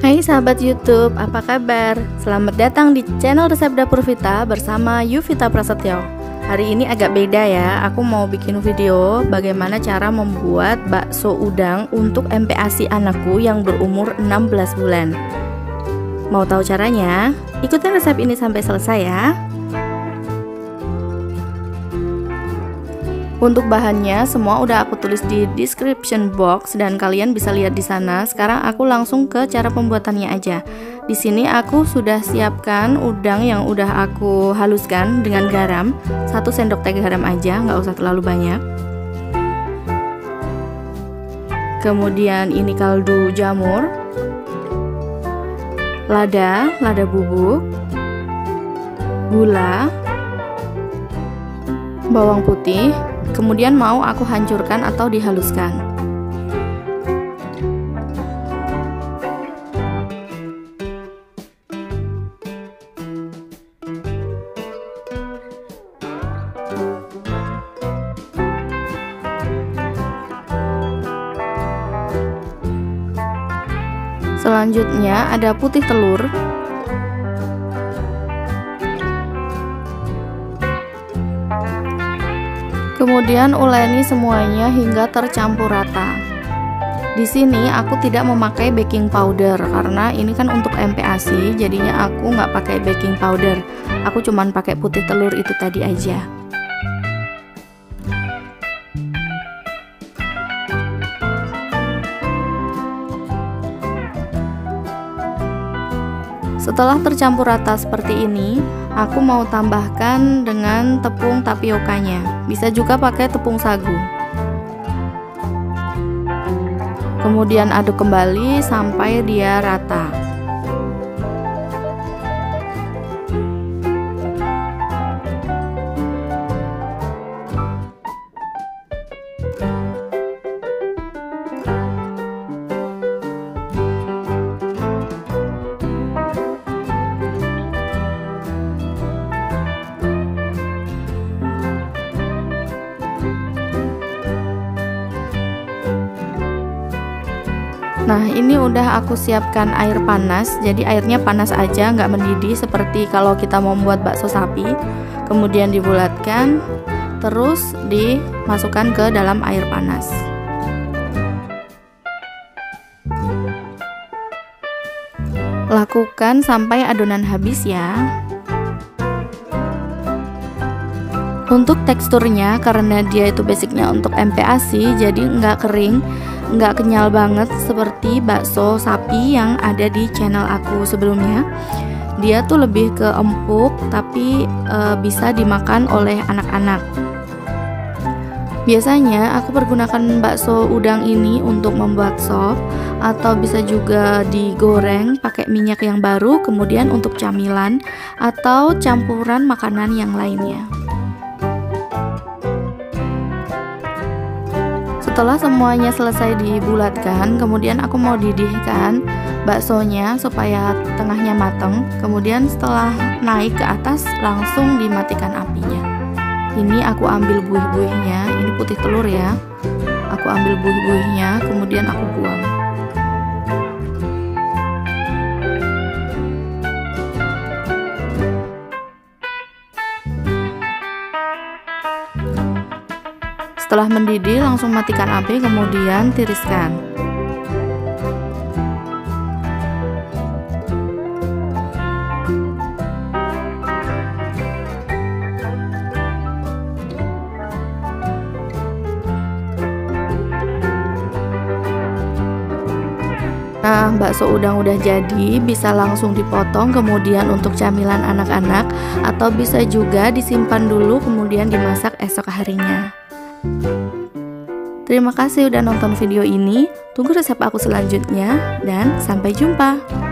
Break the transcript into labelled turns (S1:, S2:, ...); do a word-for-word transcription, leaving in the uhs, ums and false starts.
S1: Hai sahabat YouTube, apa kabar? Selamat datang di channel Resep Dapur Vita bersama Yuvita Prasetyo. Hari ini agak beda ya, aku mau bikin video bagaimana cara membuat bakso udang untuk M P A S I anakku yang berumur enam belas bulan. Mau tahu caranya? Ikutin resep ini sampai selesai ya. Untuk bahannya semua udah aku tulis di description box dan kalian bisa lihat di sana. Sekarang aku langsung ke cara pembuatannya aja. Di sini aku sudah siapkan udang yang udah aku haluskan dengan garam. Satu sendok teh garam aja, nggak usah terlalu banyak. Kemudian ini kaldu jamur, lada, lada bubuk, gula, bawang putih. Kemudian mau aku hancurkan atau dihaluskan. Selanjutnya ada putih telur, kemudian uleni semuanya hingga tercampur rata. Di sini aku tidak memakai baking powder karena ini kan untuk M P A S I, jadinya aku nggak pakai baking powder. Aku cuman pakai putih telur itu tadi aja. Setelah tercampur rata seperti ini, aku mau tambahkan dengan tepung tapiokanya. Bisa juga pakai tepung sagu. Kemudian aduk kembali sampai dia rata. Nah, ini udah aku siapkan air panas, jadi airnya panas aja, nggak mendidih seperti kalau kita mau membuat bakso sapi. Kemudian dibulatkan, terus dimasukkan ke dalam air panas. Lakukan sampai adonan habis ya. Untuk teksturnya, karena dia itu basicnya untuk M P A S I, jadi nggak kering, nggak kenyal banget seperti bakso sapi yang ada di channel aku sebelumnya. Dia tuh lebih ke empuk tapi e, bisa dimakan oleh anak-anak. Biasanya aku pergunakan bakso udang ini untuk membuat sop, atau bisa juga digoreng pakai minyak yang baru, kemudian untuk camilan atau campuran makanan yang lainnya. Setelah semuanya selesai dibulatkan, kemudian aku mau didihkan baksonya supaya tengahnya mateng. Kemudian setelah naik ke atas, langsung dimatikan apinya. Ini aku ambil buih-buihnya, ini putih telur ya. Aku ambil buih-buihnya, kemudian aku buang. Setelah mendidih, langsung matikan api, kemudian tiriskan. Nah, bakso udang udah jadi, bisa langsung dipotong, kemudian untuk camilan anak-anak, atau bisa juga disimpan dulu kemudian dimasak esok harinya. Terima kasih udah nonton video ini. Tunggu resep aku selanjutnya dan sampai jumpa.